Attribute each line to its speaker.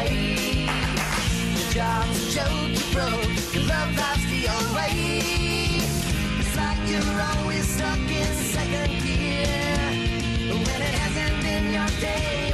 Speaker 1: away. Your job's a joke you broke, your love life's the old way. It's like you're always stuck in second gear when it hasn't been your day.